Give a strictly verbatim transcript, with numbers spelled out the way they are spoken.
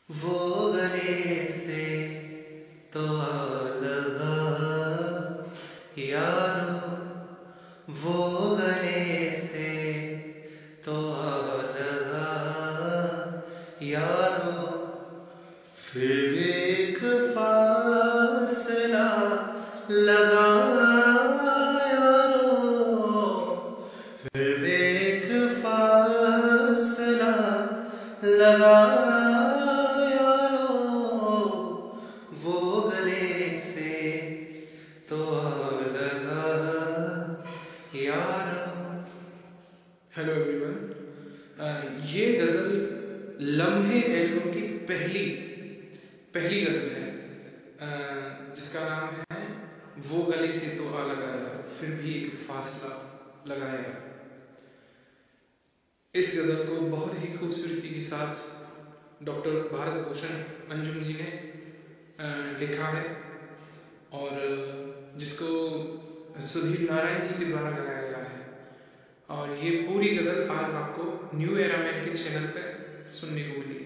वो गले से तो आ लगा यारो, वो गले से तो आ लगा यारो, फिर भी एक फासला लगा यारो, फिर भी एक फासला लगा यारो, वो गले से तो आ लगा यारो। Hello everyone. ये गज़ल लम्हे एल्बम की पहली पहली गज़ल है, uh, जिसका नाम है वो गले से तो आ लगा यार, फिर भी एक फासला लगाया। इस गज़ल को बहुत ही खूबसूरती के साथ डॉक्टर भारत भूषण अंजुम जी ने uh, लिखा है और जिसको सुधीर नारायण जी के द्वारा गाया गया है। और ये पूरी गज़ल आज आपको न्यू एरा मैन के चैनल पर सुनने को मिली।